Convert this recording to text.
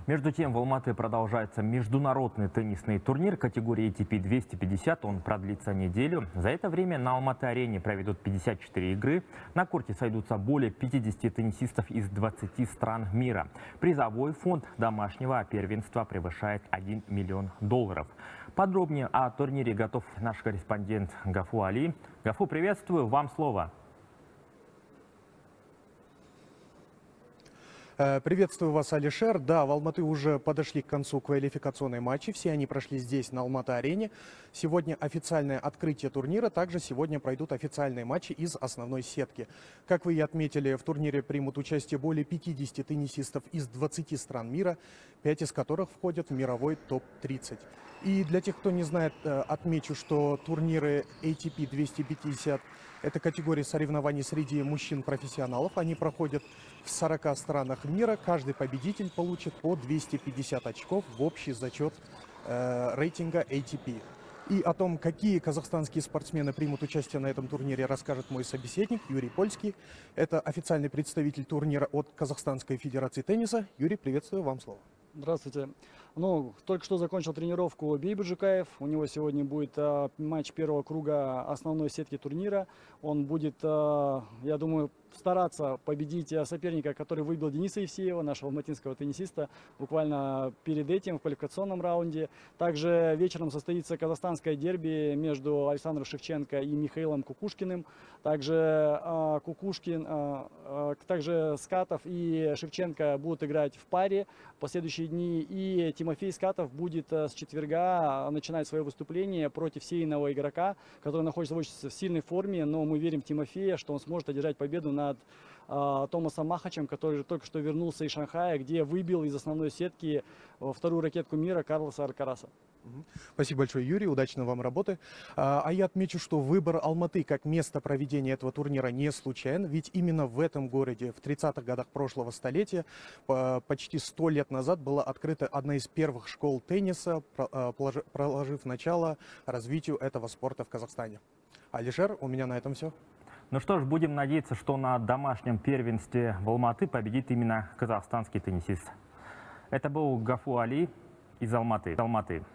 Между тем, в Алматы продолжается международный теннисный турнир категории ATP 250. Он продлится неделю. За это время на Алматы-арене проведут 54 игры. На корте сойдутся более 50 теннисистов из 20 стран мира. Призовой фонд домашнего первенства превышает $1 миллион. Подробнее о турнире готов наш корреспондент Гафу Али. Гафу, приветствую. Вам слово. Приветствую вас, Алишер. Да, в Алматы уже подошли к концу квалификационные матчи. Все они прошли здесь, на Алматы-арене. Сегодня официальное открытие турнира. Также сегодня пройдут официальные матчи из основной сетки. Как вы и отметили, в турнире примут участие более 50 теннисистов из 20 стран мира, 5 из которых входят в мировой топ-30. И для тех, кто не знает, отмечу, что турниры ATP 250 – это категория соревнований среди мужчин-профессионалов. Они проходят в 40 странах мира. Каждый победитель получит по 250 очков в общий зачет рейтинга ATP. И о том, какие казахстанские спортсмены примут участие на этом турнире, расскажет мой собеседник Юрий Польский. Это официальный представитель турнира от Казахстанской Федерации тенниса. Юрий, приветствую, вам слово. Здравствуйте. Только что закончил тренировку Бейбут Жукаев. У него сегодня будет матч первого круга основной сетки турнира. Он будет, я думаю, стараться победить соперника, который выбил Дениса Евсеева, нашего алматинского теннисиста, буквально перед этим в квалификационном раунде. Также вечером состоится казахстанское дерби между Александром Шевченко и Михаилом Кукушкиным. Также также Скатов и Шевченко будут играть в паре в последующие дни. И Тимофей Скатов будет с четверга начинать свое выступление против сеянного игрока, который находится в очень сильной форме. Но мы верим в Тимофея, что он сможет одержать победу над Томасом Махачем, который только что вернулся из Шанхая, где выбил из основной сетки вторую ракетку мира Карлоса Алькараса. Спасибо большое, Юрий. Удачной вам работы. А я отмечу, что выбор Алматы как место проведения этого турнира не случайен, ведь именно в этом городе в 30-х годах прошлого столетия, почти 100 лет назад, была открыта одна из первых школ тенниса, проложив начало развитию этого спорта в Казахстане. Алишер, у меня на этом все. Ну что ж, будем надеяться, что на домашнем первенстве в Алматы победит именно казахстанский теннисист. Это был Гафу Али из Алматы.